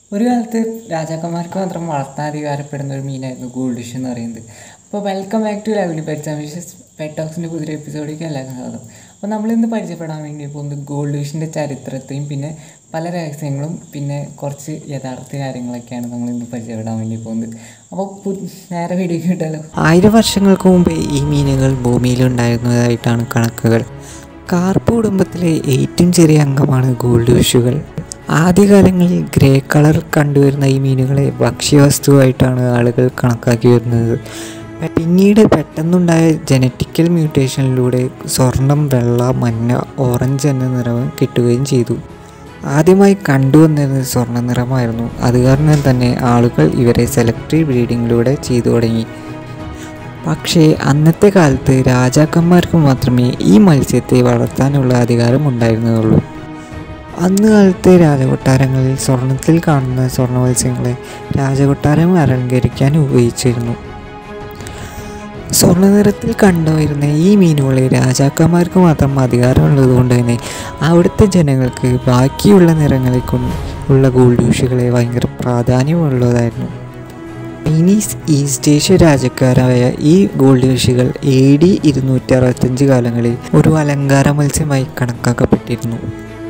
ഒരു കാലത്ത് രാജാക്കന്മാർക്ക് മാത്രം വളർത്താധികാരപ്പെടുന്ന ഒരു മീനായിരുന്നു ഗോൾഡ് ഫിഷ് എന്ന് പറയുന്നത്. അപ്പോൾ welcome back to lovely pets and fishes pet ടോക്സിൻ്റെ പുതിയൊരു എപ്പിസോഡിലേക്ക് എല്ലാവർക്കും സ്വാഗതം. അപ്പോൾ നമ്മളിന്ന് പരിചയപ്പെടാൻ വേണ്ടി പോകുന്നത് ഗോൾഡ് ഫിഷിൻ്റെ ചരിത്രത്തെയും പിന്നെ പല രഹസ്യങ്ങളും പിന്നെ കുറച്ച് യഥാർത്ഥ കാര്യങ്ങളൊക്കെയാണ് നമ്മളിന്ന് പരിചയപ്പെടാൻ വേണ്ടി പോകുന്നത്. അപ്പോൾ നേരെ വീഡിയോക്ക് കിട്ടാലോ. 1000 വർഷങ്ങൾക്ക് മുമ്പേ ഈ മീനുകൾ ഭൂമിയിലുണ്ടായിരുന്നതായിട്ടാണ് കണക്കുകൾ. കാർപ്പ് കുടുംബത്തിലെ ഏറ്റവും ചെറിയ അംഗമാണ് ഗോൾഡ് ഫിഷുകൾ. ആദ്യകാലങ്ങളിൽ ഗ്രേ കളർ കണ്ടുവരുന്ന ഈ മീനുകളെ ഭക്ഷ്യവസ്തുവായിട്ടാണ് ആളുകൾ കണക്കാക്കി വരുന്നത്. പിന്നീട് പെട്ടെന്നുണ്ടായ ജനറ്റിക്കൽ മ്യൂട്ടേഷനിലൂടെ സ്വർണം, വെള്ള, മഞ്ഞ, ഓറഞ്ച് എന്ന നിറം കിട്ടുകയും ചെയ്തു. ആദ്യമായി കണ്ടുവന്നിരുന്നത് സ്വർണ്ണ നിറമായിരുന്നു. അത് കാരണം തന്നെ ആളുകൾ ഇവരെ സെലക്ടീവ് ബ്രീഡിങ്ങിലൂടെ ചെയ്തു തുടങ്ങി. പക്ഷേ അന്നത്തെ കാലത്ത് രാജാക്കന്മാർക്ക് മാത്രമേ ഈ മത്സ്യത്തെ വളർത്താനുള്ള അധികാരം ഉണ്ടായിരുന്നുള്ളൂ. അന്ന് കാലത്തെ രാജകൊട്ടാരങ്ങളിൽ സ്വർണത്തിൽ കാണുന്ന സ്വർണ്ണ മത്സ്യങ്ങളെ രാജകൊട്ടാരം അലങ്കരിക്കാൻ ഉപയോഗിച്ചിരുന്നു. സ്വർണ്ണ നിറത്തിൽ കണ്ടുവരുന്ന ഈ മീനുകളെ രാജാക്കന്മാർക്ക് മാത്രം അധികാരമുള്ളതുകൊണ്ട് തന്നെ അവിടുത്തെ ജനങ്ങൾക്ക് ബാക്കിയുള്ള നിറങ്ങളെ ഉള്ള ഗോൾഡ് ഫിഷുകളെ ഭയങ്കര പ്രാധാന്യമുള്ളതായിരുന്നു. ചൈനീസ് ഈസ്റ്റ് ഏഷ്യ രാജ്യക്കാരായ ഈ ഗോൾഡ് ഫിഷുകൾ AD 265 കാലങ്ങളിൽ ഒരു അലങ്കാര മത്സ്യമായി കണക്കാക്കപ്പെട്ടിരുന്നു.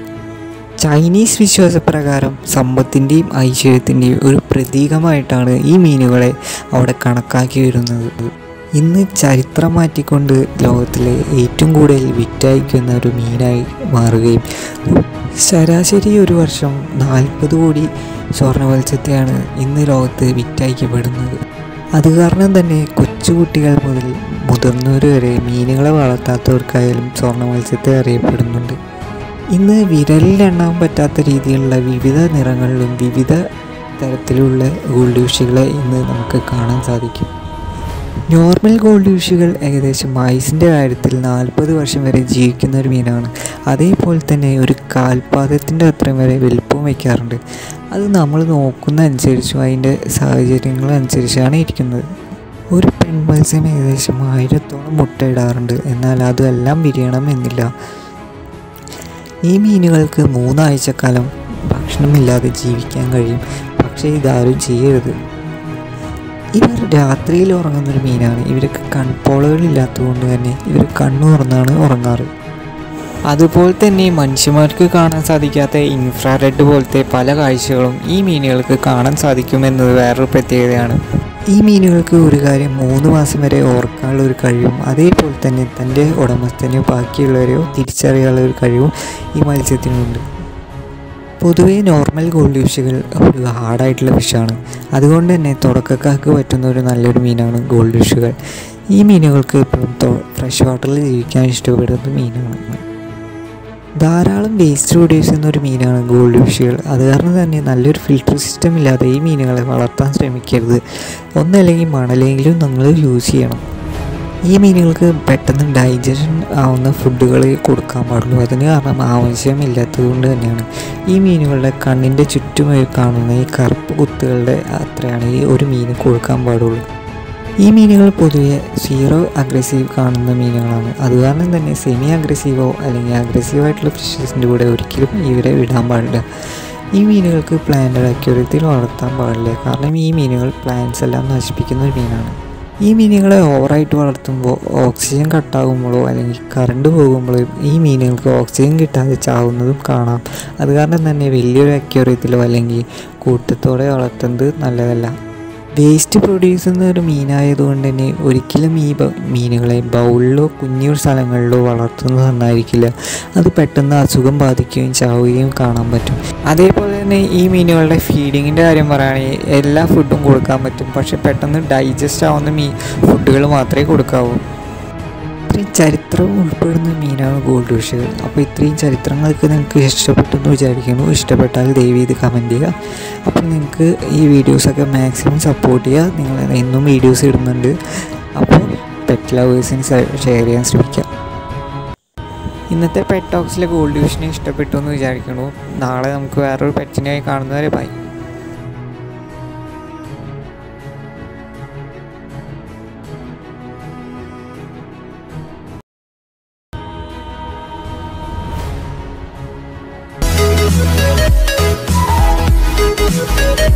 ചൈനീസ് വിശ്വാസപ്രകാരം സമ്പത്തിൻ്റെയും ഐശ്വര്യത്തിൻ്റെയും ഒരു പ്രതീകമായിട്ടാണ് ഈ മീനുകളെ അവിടെ കണക്കാക്കി വരുന്നത്. ഇന്ന് ചരിത്രം മാറ്റിക്കൊണ്ട് ലോകത്തിലെ ഏറ്റവും കൂടുതൽ വിറ്റഴിക്കുന്ന ഒരു മീനായി മാറുകയും ശരാശരി ഒരു വർഷം 40 കോടി സ്വർണ്ണ മത്സ്യത്തെയാണ് ഇന്ന് ലോകത്ത് വിറ്റഴിക്കപ്പെടുന്നത്. അത് കാരണം തന്നെ കൊച്ചുകുട്ടികൾ മുതൽ മുതിർന്നവർ വരെ മീനുകളെ വളർത്താത്തവർക്കായാലും സ്വർണ്ണ മത്സ്യത്തെ അറിയപ്പെടുന്നുണ്ട്. ഇന്ന് വിരലിൽ എണ്ണാൻ പറ്റാത്ത രീതിയിലുള്ള വിവിധ നിറങ്ങളിലും വിവിധ തരത്തിലുള്ള ഗോൾഡ് ഫിഷുകളെ ഇന്ന് നമുക്ക് കാണാൻ സാധിക്കും. നോർമൽ ഗോൾഡ് ഫിഷുകൾ ഏകദേശം ആയുസിൻ്റെ കാര്യത്തിൽ 40 വർഷം വരെ ജീവിക്കുന്ന ഒരു മീനാണ്. അതേപോലെ തന്നെ ഒരു കാൽപാദത്തിൻ്റെ അത്രയും വരെ വലുപ്പം വയ്ക്കാറുണ്ട്. അത് നമ്മൾ നോക്കുന്ന അനുസരിച്ചും അതിൻ്റെ സാഹചര്യങ്ങളനുസരിച്ചാണ് ഇരിക്കുന്നത്. ഒരു പെൺമത്സ്യം ഏകദേശം 1000-ഓളം മുട്ടയിടാറുണ്ട്. എന്നാൽ അതെല്ലാം വിരിയണം എന്നില്ല. ഈ മീനുകൾക്ക് 3 ആഴ്ചക്കാലം ഭക്ഷണമില്ലാതെ ജീവിക്കാൻ കഴിയും. പക്ഷേ ഇതാരും ചെയ്യരുത്. ഇവർ രാത്രിയിൽ ഉറങ്ങുന്നൊരു മീനാണ്. ഇവർക്ക് കൺപോളകളില്ലാത്തതുകൊണ്ട് തന്നെ ഇവർ കണ്ണു തുറന്നാണ് ഉറങ്ങാറ്. അതുപോലെ തന്നെ മനുഷ്യന്മാർക്ക് കാണാൻ സാധിക്കാത്ത ഇൻഫ്രാറെഡ് പോലത്തെ പല കാഴ്ചകളും ഈ മീനുകൾക്ക് കാണാൻ സാധിക്കുമെന്നത് വേറൊരു പ്രത്യേകതയാണ്. ഈ മീനുകൾക്ക് ഒരു കാര്യം 3 മാസം വരെ ഓർക്കാനുള്ള ഒരു കഴിവും അതേപോലെ തന്നെ തൻ്റെ ഉടമസ്ഥനെയോ ബാക്കിയുള്ളവരെയോ തിരിച്ചറിയാനുള്ള ഒരു കഴിവും ഈ മത്സ്യത്തിനുണ്ട്. പൊതുവേ നോർമൽ ഗോൾഡ് ഫിഷുകൾ ഒരു ഹാർഡായിട്ടുള്ള ഫിഷാണ്. അതുകൊണ്ട് തന്നെ തുടക്കക്കാർക്ക് പറ്റുന്ന ഒരു നല്ലൊരു മീനാണ് ഗോൾഡ് ഫിഷുകൾ. ഈ മീനുകൾക്ക് എപ്പോഴും ഫ്രഷ് വാട്ടറിൽ ജീവിക്കാൻ ഇഷ്ടപ്പെടുന്ന മീനാണ്. ധാരാളം വേസ്റ്റ് പ്രൊഡ്യൂസ് ചെയ്യുന്ന ഒരു മീനാണ് ഗോൾഡ് ഫിഷുകൾ. അത് കാരണം തന്നെ നല്ലൊരു ഫിൽട്ടർ സിസ്റ്റം ഇല്ലാതെ ഈ മീനുകളെ വളർത്താൻ ശ്രമിക്കരുത്. ഒന്നല്ലെങ്കിൽ മണലെങ്കിലും നിങ്ങൾ യൂസ് ചെയ്യണം. ഈ മീനുകൾക്ക് പെട്ടെന്ന് ഡൈജഷൻ ആവുന്ന ഫുഡുകൾ കൊടുക്കാൻ പാടുള്ളൂ. അതിന് കാരണം ആവശ്യമില്ലാത്തത് കൊണ്ട് തന്നെയാണ്. ഈ മീനുകളുടെ കണ്ണിൻ്റെ ചുറ്റുമായി കാണുന്ന ഈ കറുപ്പ് കുത്തുകളുടെ അത്രയാണ് ഈ ഒരു മീന് കൊടുക്കാൻ പാടുള്ളൂ. ഈ മീനുകൾ പൊതുവെ സീറോ അഗ്രസീവ് കാണുന്ന മീനുകളാണ്. അത് കാരണം തന്നെ സെമി അഗ്രസീവോ അല്ലെങ്കിൽ അഗ്രസീവായിട്ടുള്ള ഫിഷസിൻ്റെ കൂടെ ഒരിക്കലും ഇവരെ വിടാൻ പാടില്ല. ഈ മീനുകൾക്ക് പ്ലാന്റഡ് അക്വേറിയത്തിൽ വളർത്താൻ പാടില്ല. കാരണം ഈ മീനുകൾ പ്ലാന്റ്സ് എല്ലാം നശിപ്പിക്കുന്ന ഒരു മീനാണ്. ഈ മീനുകളെ ഓവറായിട്ട് വളർത്തുമ്പോൾ ഓക്സിജൻ കട്ടാകുമ്പോഴോ അല്ലെങ്കിൽ കറണ്ട് പോകുമ്പോഴോ ഈ മീനുകൾക്ക് ഓക്സിജൻ കിട്ടാതെ ചാവുന്നതും കാണാം. അത് കാരണം തന്നെ വലിയൊരു അക്വേറിയത്തിലോ അല്ലെങ്കിൽ കൂട്ടത്തോടെ വളർത്തുന്നത് നല്ലതല്ല. വേസ്റ്റ് പ്രൊഡ്യൂസ് ചെയ്യുന്ന ഒരു മീനായതുകൊണ്ട് തന്നെ ഒരിക്കലും ഈ മീനുകളെ ബൗളിലോ കുഞ്ഞു സ്ഥലങ്ങളിലോ വളർത്തുന്നത് നന്നായിരിക്കില്ല. അത് പെട്ടെന്ന് അസുഖം ബാധിക്കുകയും ചാവുകയും കാണാൻ പറ്റും. അതേപോലെ തന്നെ ഈ മീനുകളുടെ ഫീഡിങ്ങിൻ്റെ കാര്യം പറയുകയാണെങ്കിൽ എല്ലാ ഫുഡും കൊടുക്കാൻ പറ്റും. പക്ഷെ പെട്ടെന്ന് ഡൈജസ്റ്റ് ആവുന്ന ഫുഡുകൾ മാത്രമേ കൊടുക്കാവൂ. ഇത്രയും ചരിത്രം ഉൾപ്പെടുന്ന മീനാണ് ഗോൾഡ് ഫിഷുകൾ. അപ്പോൾ ഇത്രയും ചരിത്രങ്ങൾക്ക് നിങ്ങൾക്ക് ഇഷ്ടപ്പെട്ടെന്ന് വിചാരിക്കുന്നു. ഇഷ്ടപ്പെട്ടാൽ ദയവ് ചെയ്ത് കമൻറ്റ് ചെയ്യുക. അപ്പോൾ നിങ്ങൾക്ക് ഈ വീഡിയോസൊക്കെ മാക്സിമം സപ്പോർട്ട് ചെയ്യുക. നിങ്ങൾ എന്നും വീഡിയോസ് ഇടുന്നുണ്ട്. അപ്പോൾ പെറ്റ് ലവേഴ്സിന് ഷെയർ ചെയ്യാൻ ശ്രമിക്കുക. ഇന്നത്തെ പെറ്റ് ടോക്സിലെ ഗോൾഡ് ഫിഷിനെ ഇഷ്ടപ്പെട്ടു എന്ന് വിചാരിക്കുന്നു. നാളെ നമുക്ക് വേറൊരു പെറ്റിനായി കാണുന്നവരെ ബൈ. ചെയ്യുക.